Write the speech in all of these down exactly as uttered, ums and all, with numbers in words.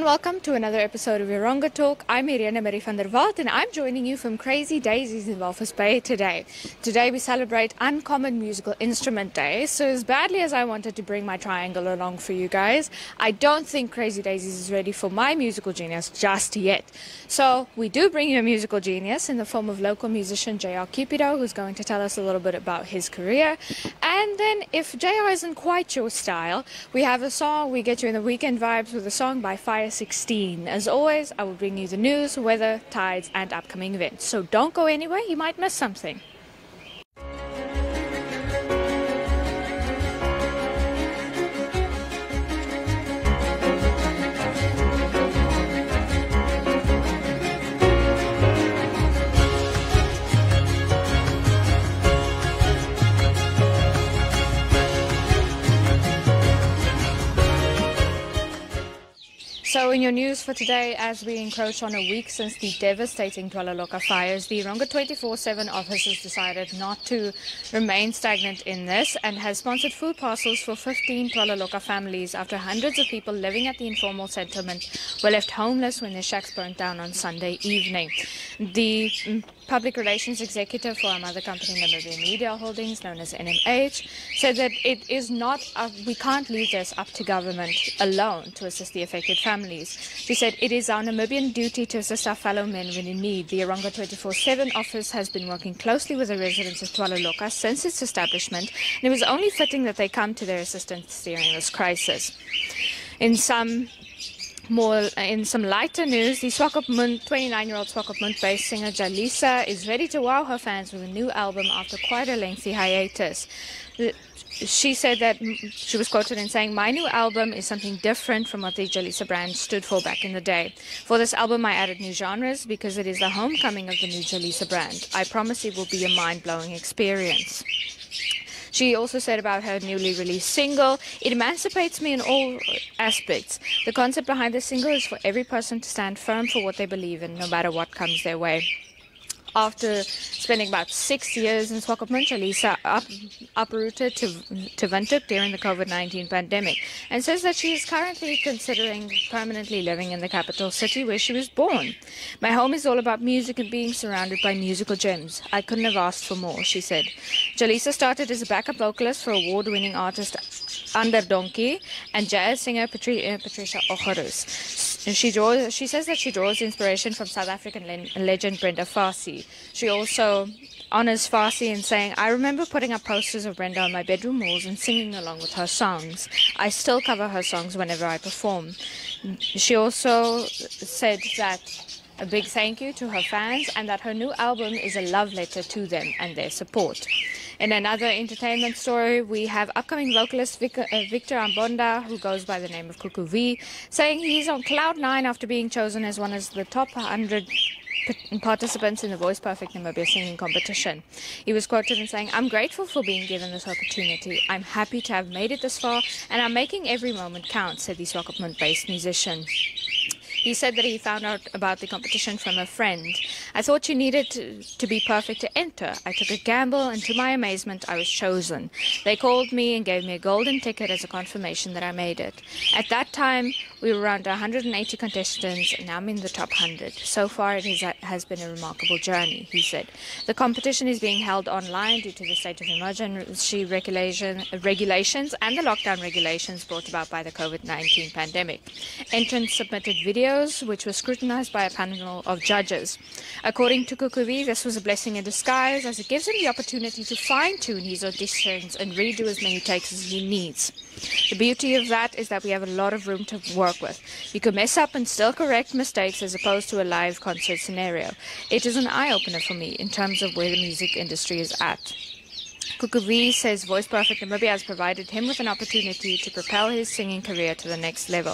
welcome to another episode of Eronga Talk. I'm Irene Marie van der Walt and I'm joining you from Crazy Daisies in Walvis Bay today. Today we celebrate Uncommon Musical Instrument Day, so as badly as I wanted to bring my triangle along for you guys, I don't think Crazy Daisies is ready for my musical genius just yet. So we do bring you a musical genius in the form of local musician J R Cupido, who's going to tell us a little bit about his career. And then if J R isn't quite your style, we have a song, we get you in the weekend vibes with a song by Fire sixteen. As always, I will bring you the news, weather, tides, and upcoming events. So don't go anywhere, you might miss something. So in your news for today, as we encroach on a week since the devastating Twalaloka fires, the Eronga twenty-four seven office has decided not to remain stagnant in this and has sponsored food parcels for fifteen Twalaloka families after hundreds of people living at the informal settlement were left homeless when their shacks burnt down on Sunday evening. The mm, Public Relations Executive for our mother company, Namibia Media Holdings, known as N M H, said that it is not, uh, we can't leave this up to government alone to assist the affected families. She said, it is our Namibian duty to assist our fellow men when in need. The Eronga twenty-four seven office has been working closely with the residents of Twalaloka since its establishment, and it was only fitting that they come to their assistance during this crisis. In some More in some lighter news, the Swakopmund, twenty-nine-year-old Swakopmund-based singer Jalisa is ready to wow her fans with a new album after quite a lengthy hiatus. She said that she was quoted in saying, "My new album is something different from what the Jalisa brand stood for back in the day. For this album, I added new genres because it is the homecoming of the new Jalisa brand. I promise it will be a mind-blowing experience." She also said about her newly released single, "It emancipates me in all aspects. The concept behind the single is for every person to stand firm for what they believe in, no matter what comes their way." After spending about six years in Swakopmund, Jalisa up, uprooted to, to Windhoek during the COVID nineteen pandemic and says that she is currently considering permanently living in the capital city where she was born. "My home is all about music and being surrounded by musical gems. I couldn't have asked for more," she said. Jalisa started as a backup vocalist for award-winning artist Under Donkey and jazz singer Patri- uh, Patricia Ogerus. She draws. She says that she draws inspiration from South African le- legend Brenda Fassie. She also honors Fassie in saying, "I remember putting up posters of Brenda on my bedroom walls and singing along with her songs. I still cover her songs whenever I perform." She also said that a big thank you to her fans and that her new album is a love letter to them and their support. In another entertainment story, we have upcoming vocalist Vic- uh, Victor Ambonda, who goes by the name of Cuckoo V, saying he's on cloud nine after being chosen as one of the top one hundred participants in the Voice Perfect Namibia singing competition. He was quoted in saying, "I'm grateful for being given this opportunity. I'm happy to have made it this far, and I'm making every moment count," said the Swakopmund-based musician. He said that he found out about the competition from a friend. "I thought you needed to, to be perfect to enter. I took a gamble, and to my amazement, I was chosen. They called me and gave me a golden ticket as a confirmation that I made it. At that time, we were around one hundred eighty contestants, and I'm in the top one hundred. So far, it is, has been a remarkable journey," he said. The competition is being held online due to the state of emergency regulation, regulations and the lockdown regulations brought about by the COVID nineteen pandemic. Entrants submitted videos which were scrutinized by a panel of judges. According to Kukuvi, this was a blessing in disguise as it gives him the opportunity to fine-tune his auditions and redo as many takes as he needs. The beauty of that is that we have a lot of room to work with. You can mess up and still correct mistakes as opposed to a live concert scenario. It is an eye-opener for me in terms of where the music industry is at. Kukuvi says Voice Perfect Namibia has provided him with an opportunity to propel his singing career to the next level.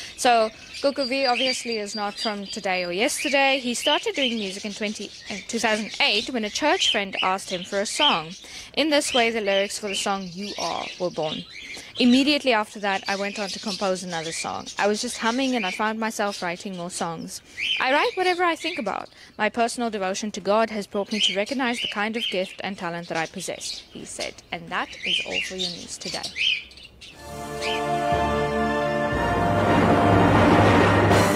So Kukuvi obviously is not from today or yesterday. He started doing music in twenty, two thousand eight when a church friend asked him for a song. In this way, the lyrics for the song You Are were born. Immediately after that, I went on to compose another song. I was just humming and I found myself writing more songs. I write whatever I think about. My personal devotion to God has brought me to recognize the kind of gift and talent that I possess, he said. And that is all for your news today.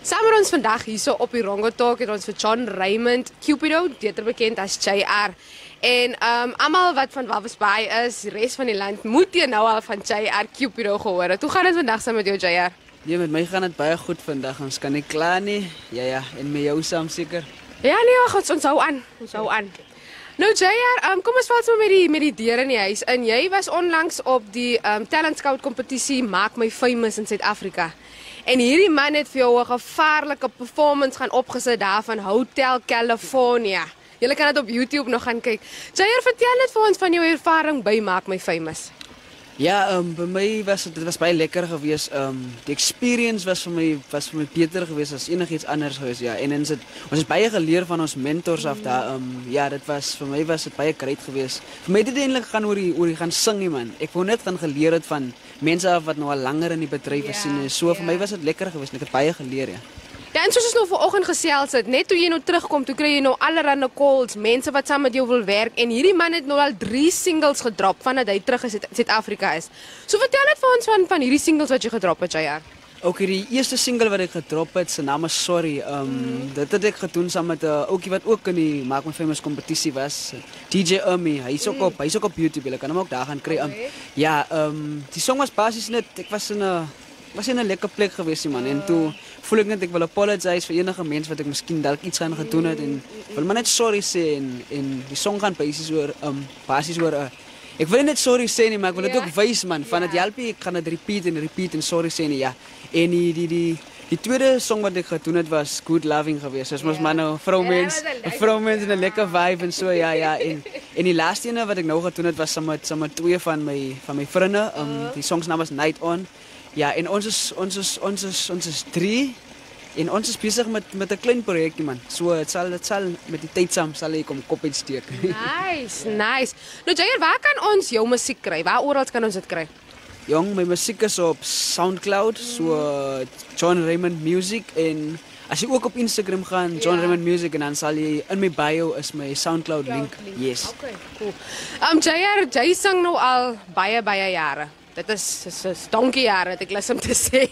Saam met ons vandag hierso op die Rongo Talk het ons vir John Raymond Cupido, beter bekend as J R. En um, almal wat van Walvis Bay is, die res van die land, moet jy nou al van J R Cupido gehoor het. Hoe gaan dit vandag saam met jou, J R? Ja, met my gaan dit baie goed vandag. Ons kan nie kla nie. Ja ja, en met jou saam seker. Ja nee, wag, ons, ons hou aan. Ons hou aan. Nou J R, um, kom ons vat so met die met die deure in die huis. En jy was onlangs op die um, Talent Scout kompetisie Maak My Famous in Suid-Afrika. En hierdie man het vir jou 'n gevaarlike performance gaan opgesit daar van Hotel California. Julle kan dit op YouTube nog gaan kyk. J R, vertel net vir ons van jou ervaring by Maak My Famous. Ja, um, by my was dit was baie lekker geweest. Um, die experience was vir my was vir my beter geweest as enigiets anders geweest. Ja, en ons het ons het baie geleer van ons mentors af daar. Um, ja, dit was vir my was dit baie great geweest. Vir my het dit eintlik gaan oor die oor die gaan sing nie man. Ek wou net gaan geleer het van mense af wat nou al langer in die bedryf is en so yeah. Vir my was dit lekker geweest. Ek het baie geleer, ja. Ja, en soos ons nou vanoggend gesels het, net toe jy nou terugkom, toe kry jy nou allerlei calls, mense wat saam met jou wil werk en hierdie man het nou al drie singles gedrop vandat hy terug is in Suid-Afrika is. So vertel net vir ons van van hierdie singles wat jy gedrop het, J R. Ook die eerste single wat ek gedrop het, se naam is Sorry. Um mm. Dit het ek gedoen saam met 'n uh, ouetjie wat ook in die Maak My Famous kompetisie was, D J Ummy. Hy's ook mm. op, hy's ook op YouTube. Jy kan hom ook daar gaan kry. Um, ja, um die song was basies net ek was in 'n was in 'n lekker plek gewees, man. En toe voel ek net ek wil apologize vir enige mens wat ek miskien dalk iets gaan gedoen het en wil maar net sorry sê en en die song gaan basies oor um basies oor 'n uh, ek wil net sorry sê nie, maar ek wil dit yeah. ook wys man van dit yeah. help ek gaan dit repeat en repeat en sorry sê nie, ja. En die die die die tweede song wat ek gedoen het was Good Loving geweest. Soos mos yeah. man nou vroumens, 'n vroumens en 'n lekker vibe en so, ja ja. En en die laaste ene wat ek nou gedoen het was saam met saam met twee van my van my vriende. Um uh. die song se naam was Night On. Ja, en ons is ons is ons is ons is drie en ons is besig met met 'n klein projekkie man. So dit sal dit sal met die tyd saam sal ek kom kop uitsteek. Nice, nice. Nou J R, waar kan ons jou musiek kry? Waar oral kan ons dit kry? Jong, my musiek is op SoundCloud, so uh, John Raymond Music en as jy ook op Instagram gaan, John yeah. Raymond Music en dan sal jy in my bio is my SoundCloud link. link. Yes. Okay, cool. Um J R, jy sing nou al baie baie jare. Dit is is, is donkie jare wat ek lus om te sê.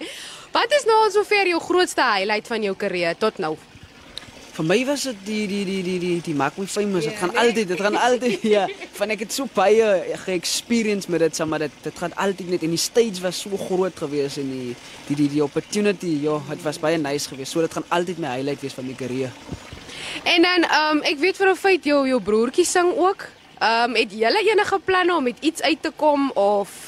Wat is nou sover jou grootste highlight van jou carrière tot nou? Vir my was dit die die die die die die Maak My Famous. Dit gaan altyd, dit gaan altyd ja. Van ek het so baie ge-experience met dit, maar dit dit gaan altyd net en die stage was so groot geweest en die die die die opportunity, ja, dit was baie nice geweest. So dit gaan altyd my highlight wees van my carrière. En dan um ek weet vir 'n feit jou jou broertjie sing ook. Um het julle enige planne om met iets uit te kom of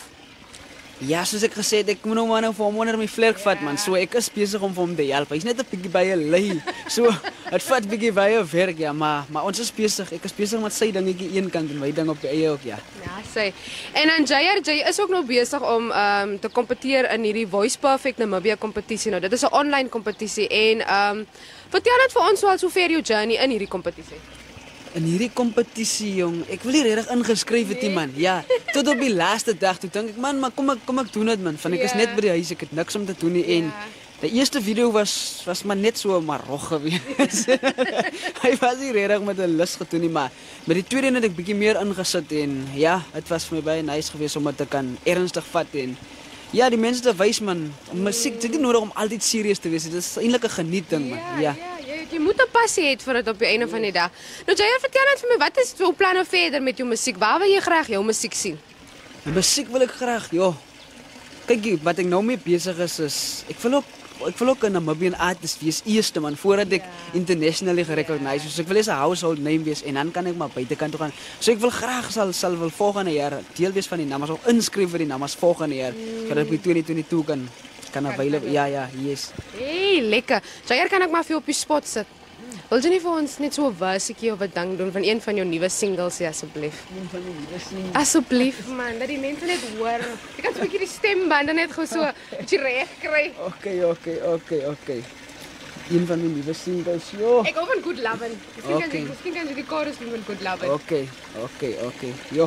ja, soos ek gesê het, ek moet nou maar nou vir hom onder my vlerk vat man. So ek is besig om vir hom te help. Hy's net 'n bietjie baie lui. So dit vat bietjie baie werk ja, maar maar ons is besig. Ek is besig met sy dingetjie een kant en my ding op die eie ook ja. Ja, sê. En dan J R, jy is ook nou besig om um te kompeteer in hierdie Voice Perfect Namibia kompetisie nou. Dit is 'n online kompetisie en um vertel net vir ons hoe al sover jou journey in hierdie kompetisie. In hierdie kompetisie jong, ek wil nie regtig ingeskryf het nie man. Ja, tot op die laaste dag toe dink ek man, maar kom ek kom ek doen dit man. Van ek yeah. is net by die huis, ek het niks om te doen nie yeah. en die eerste video was was maar net so maar rog geweest. Hy was nie regtig met 'n lus gedoen nie, maar met die tweede het ek bietjie meer ingesit en ja, dit was vir my baie nice geweest om dit te kan ernstig vat en ja, die mense te wys man, musiek, dit is nie nodig om altyd serieus te wees. Dit is eintlik 'n genieting man. Ja. ja. Jy moet 'n passie hê vir dit op die einde van die dag. Nou J R, vertel net vir my, wat is jou planne verder met jou musiek? Waar wil jy graag jou musiek sien? Die musiek wil ek graag, ja. Kyk, wat ek nou mee besig is is ek wil ook ek wil ook 'n Namibian artist wees eerste man voordat ek yeah. internationally gerecognized yeah. so ek wil eens 'n household name wees en dan kan ek maar buitekant toe gaan. So ek wil graag sal sal wil volgende jaar deel wees van die namas of inskryf vir die namas volgende jaar mm. sodat ek by twintig twenty-two kan kan available. Ja ja, yes. Hey, lekker. So hier kan ek maar vir op die spot sit. Wil jy nie vir ons net so 'n versetjie of 'n ding doen van een van jou nuwe singles ja, asseblief? Een van die nuwe singles. Asseblief man, dat die mense net hoor. Ek kan so 'n bietjie die stembande net gou so bietjie reg kry. Okay, okay, okay, okay. Een van die nuwe singles. Jo. Ek hou van Good Lovin'. Miskien kan jy miskien kan jy die chorus doen met Good Lovin'. Okay, okay, okay. Jo.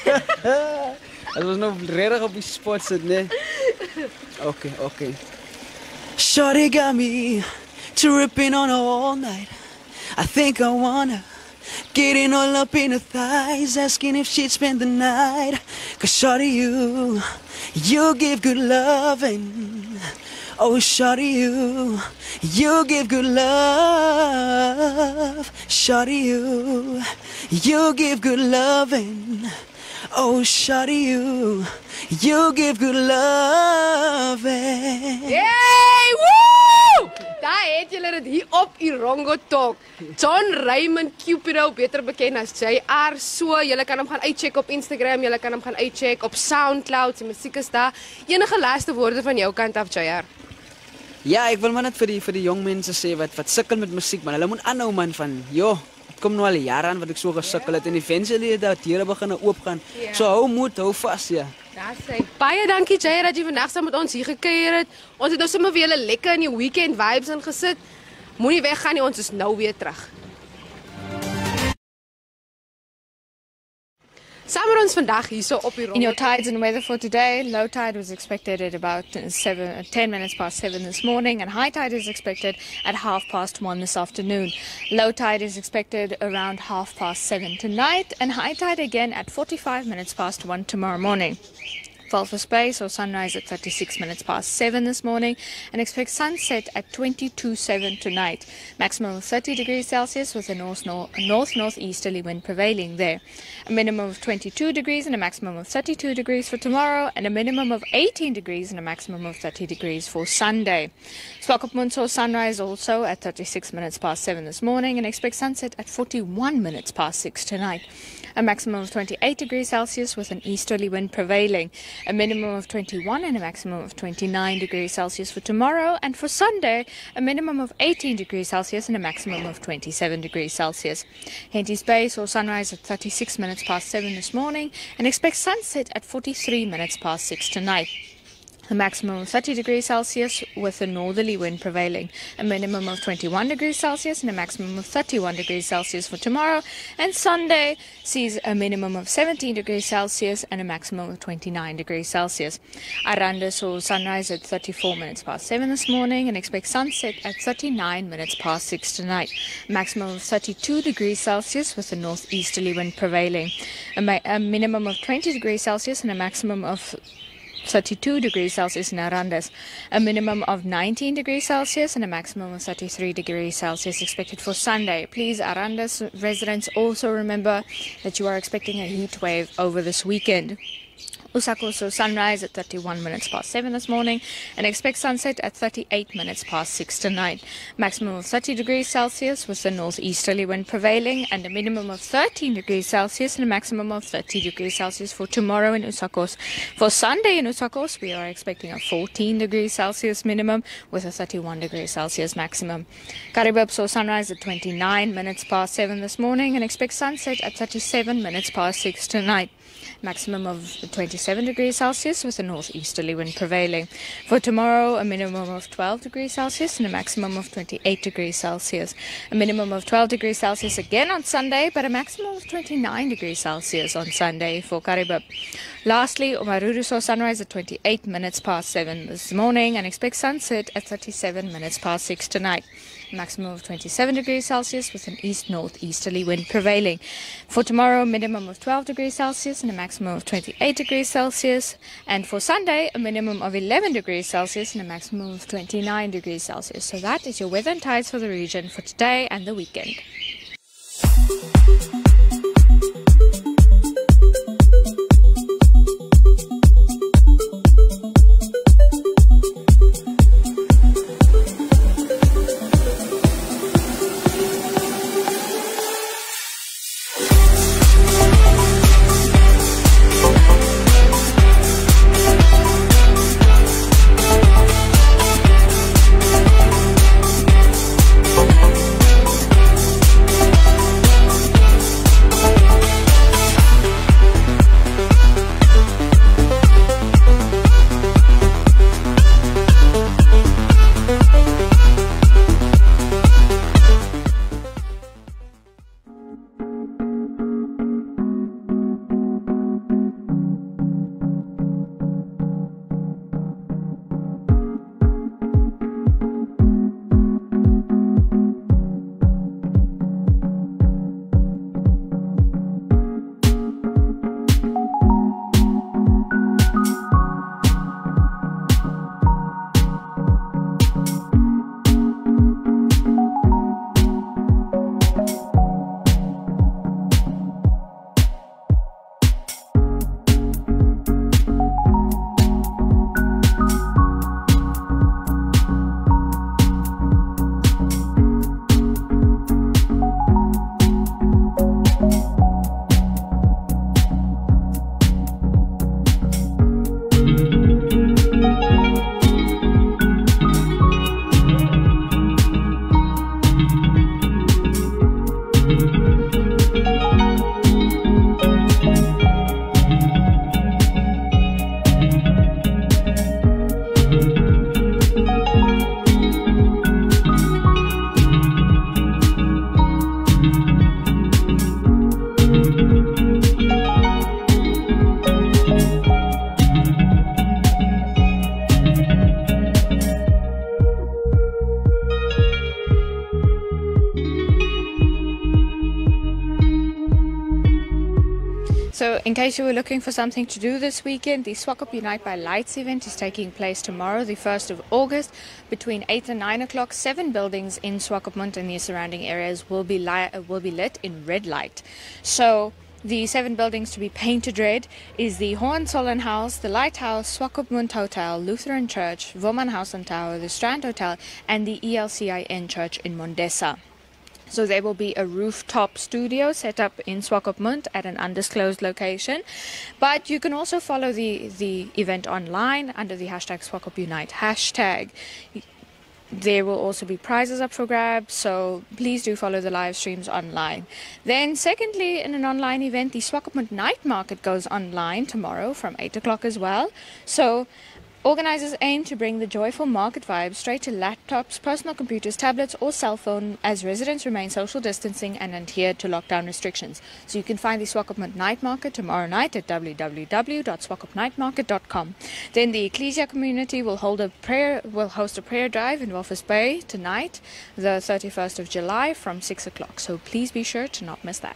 Dit was nou regtig op die spot sit, né? Okay, okay. Shawty got me tripping on her all night. I think I wanna get in all up in her thighs, asking if she'd spend the night. Cause shawty, you, you give good loving. Oh, shawty, you, you give good love. Shawty, you, you give good loving. Oh, shawty, you, you give good loving. Yay! Woo! Daar het julle dit hier op Irongo Talk. John Raymond Cupido, beter bekend as J R. So, julle kan hom gaan uitcheck op Instagram, julle kan hom gaan uitcheck op SoundCloud. Sy musiek is daar. Enige laaste woorde van jou kant af, J R? Ja, ek wil maar net vir die vir die jong mense sê wat wat sukkel met musiek, man. Hulle moet aanhou, man, van joh, dit kom nou al jare aan wat ek so gesukkel het en eventually het dat deure begin oopgaan. Ja. So hou moed, hou vas, ja. Daar sê baie dankie J R dat jy vandag saam met ons hier gekuier het. Ons het nou sommer weer 'n lekker in die weekend vibes ingesit. Moenie weggaan nie, ons is nou weer terug. Saam met ons vandag hierso op die In your tides and weather for today, low tide was expected at about seven, ten minutes past seven this morning, and high tide is expected at half past one this afternoon. Low tide is expected around half past seven tonight, and high tide again at forty-five minutes past one tomorrow morning. Fall for space or sunrise at thirty-six minutes past seven this morning, and expect sunset at twenty-two seven tonight. Maximum of thirty degrees Celsius with a north north north northeasterly wind prevailing there. A minimum of twenty-two degrees and a maximum of thirty-two degrees for tomorrow, and a minimum of eighteen degrees and a maximum of thirty degrees for Sunday. Swakopmund saw sunrise also at thirty-six minutes past seven this morning, and expect sunset at forty-one minutes past six tonight. A maximum of twenty-eight degrees Celsius with an easterly wind prevailing. A minimum of twenty-one and a maximum of twenty-nine degrees Celsius for tomorrow, and for Sunday, a minimum of eighteen degrees Celsius and a maximum of twenty-seven degrees Celsius. Henty's Bay saw sunrise at thirty-six minutes past seven this morning, and expect sunset at forty-three minutes past six tonight. A maximum of thirty degrees Celsius with a northerly wind prevailing. A minimum of twenty-one degrees Celsius and a maximum of thirty-one degrees Celsius for tomorrow. And Sunday sees a minimum of seventeen degrees Celsius and a maximum of twenty-nine degrees Celsius. Aranda saw sunrise at thirty-four minutes past seven this morning and expects sunset at thirty-nine minutes past six tonight. A maximum of thirty-two degrees Celsius with a northeasterly wind prevailing. A, ma- a minimum of twenty degrees Celsius and a maximum of thirty-two degrees Celsius in Arandas, a minimum of nineteen degrees Celsius and a maximum of thirty-three degrees Celsius expected for Sunday. Please, Arandas residents, also remember that you are expecting a heat wave over this weekend. Usako saw sunrise at thirty-one minutes past seven this morning and expect sunset at thirty-eight minutes past six tonight. Maximum of thirty degrees Celsius with a northeasterly wind prevailing, and a minimum of thirteen degrees Celsius and a maximum of thirty degrees Celsius for tomorrow in Usakos. For Sunday in Usakos, we are expecting a fourteen degrees Celsius minimum with a thirty-one degrees Celsius maximum. Karibub saw sunrise at twenty-nine minutes past seven this morning and expect sunset at thirty-seven minutes past six tonight. Maximum of twenty-seven degrees Celsius with a northeasterly wind prevailing. For tomorrow, a minimum of twelve degrees Celsius and a maximum of twenty-eight degrees Celsius. A minimum of twelve degrees Celsius again on Sunday, but a maximum of twenty-nine degrees Celsius on Sunday for Karibub. Lastly, Omaruru saw sunrise at twenty-eight minutes past seven this morning and expects sunset at thirty-seven minutes past six tonight. Maximum of twenty-seven degrees Celsius with an east-northeasterly wind prevailing. For tomorrow, minimum of twelve degrees Celsius and a maximum of twenty-eight degrees Celsius. And for Sunday, a minimum of eleven degrees Celsius and a maximum of twenty-nine degrees Celsius. So that is your weather and tides for the region for today and the weekend. So in case you were looking for something to do this weekend, the Swakop Unite by Lights event is taking place tomorrow, the first of August, between eight and nine o'clock. Seven buildings in Swakopmund and the surrounding areas will be, li- will be lit in red light. So the seven buildings to be painted red is the Hohenzollern-Haus, the Lighthouse, Swakopmund Hotel, Lutheran Church, Womanhausen Tower, the Strand Hotel, and the E L C I N Church in Mondesa. So there will be a rooftop studio set up in Swakopmund at an undisclosed location. But you can also follow the, the event online under the hashtag Swakop Unite hashtag. There will also be prizes up for grabs, so please do follow the live streams online. Then secondly, in an online event, the Swakopmund Night Market goes online tomorrow from eight o'clock as well. So organizers aim to bring the joyful market vibe straight to laptops, personal computers, tablets or cell phone as residents remain social distancing and adhere to lockdown restrictions. So you can find the Swakopmund Night Market tomorrow night at w w w dot swakop night market dot com. Then the Ecclesia community will hold a prayer will host a prayer drive in Walvis Bay tonight, the thirty-first of July from six o'clock. So please be sure to not miss that.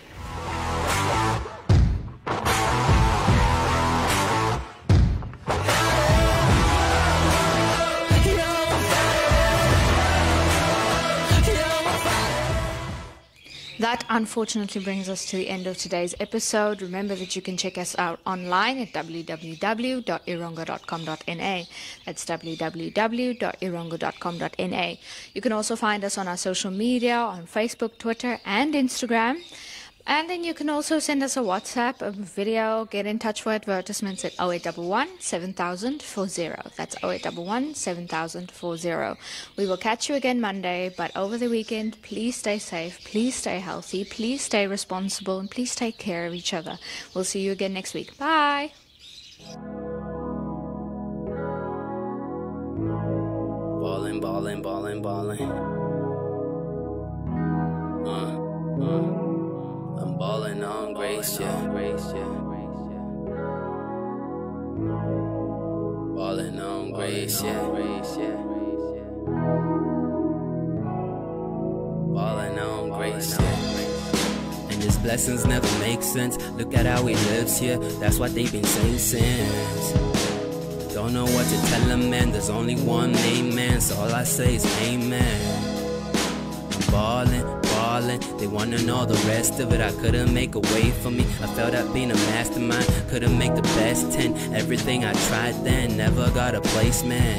That unfortunately brings us to the end of today's episode. Remember that you can check us out online at w w w dot irongo dot com dot n a. That's w w w dot irongo dot com dot n a. You can also find us on our social media, on Facebook, Twitter, and Instagram. And then you can also send us a WhatsApp, a video, get in touch for advertisements at oh eight one one, seven thousand forty. That's oh eight one one, seven thousand forty. We will catch you again Monday, but over the weekend, please stay safe, please stay healthy, please stay responsible, and please take care of each other. We'll see you again next week. Bye! Ballin', ballin', ballin', ballin'. Uh, uh. I'm ballin' on Grace, yeah. Ballin' on Grace, yeah. Ballin' on Grace, yeah. And his blessings never make sense. Look at how he lives here. That's what they've been saying since. Don't know what to tell him, man. There's only one main man, so all I say is amen. I'm ballin'. They wanna know the rest of it. I couldn't make a way for me. I felt like being a mastermind. Couldn't make the best ten. Everything I tried then never got a placement.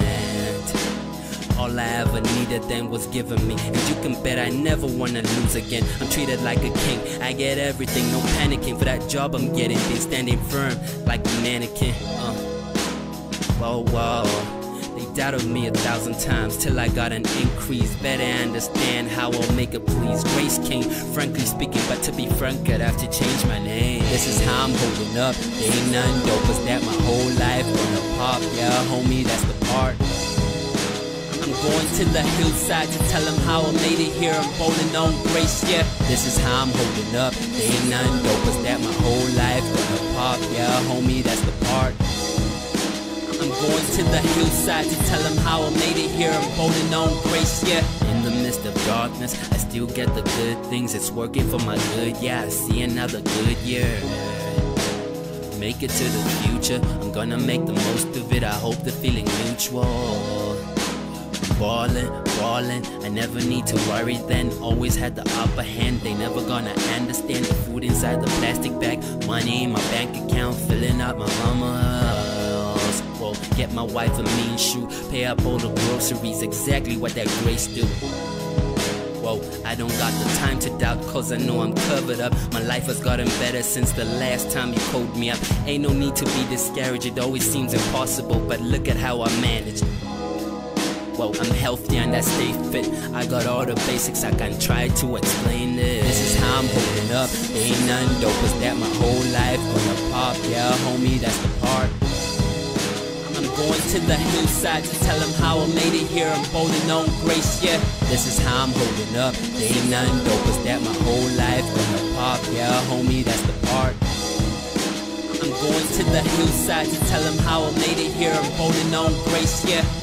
All I ever needed then was given me, and you can bet I never wanna lose again. I'm treated like a king. I get everything, no panicking. For that job I'm getting, been standing firm like a mannequin. Uh. Whoa, whoa. They doubted me a thousand times till I got an increase. Better understand how I'll make it please. Grace came, frankly speaking, but to be frank, I'd have to change my name. This is how I'm holding up. There ain't nothing dope as that my whole life gonna pop. Yeah, homie, that's the part. I'm going to the hillside to tell them how I made it here. I'm bowling on Grace, yeah. This is how I'm holding up. There ain't nothing dope as that my whole life gonna pop. Yeah, homie, that's the part. I'm going to the hillside to tell them how I made it here. I'm bowling on Grace, yeah. In the midst of darkness, I still get the good things. It's working for my good, yeah. I see another good year. Make it to the future. I'm gonna make the most of it. I hope the feeling mutual. Ballin', ballin', I never need to worry then. Always had the upper hand. They never gonna understand the food inside the plastic bag. Money in my bank account, filling up my mama. Get my wife a mean shoe, pay up all the groceries, exactly what that Grace do. Whoa, I don't got the time to doubt, cause I know I'm covered up. My life has gotten better since the last time you called me up. Ain't no need to be discouraged, it always seems impossible, but look at how I managed. Whoa, I'm healthy and I stay fit. I got all the basics, I can try to explain this. This is how I'm holding up. There ain't nothing dope as that my whole life gonna pop. Yeah, homie, that's the part. I'm going to the hillside to tell them how I made it here. I'm bowling on Grace, yeah. This is how I'm holding up. There ain't nothing dope as that my whole life gonna pop. Yeah, homie, that's the part. I'm going to the hillside to tell them how I made it here. I'm bowling on Grace, yeah.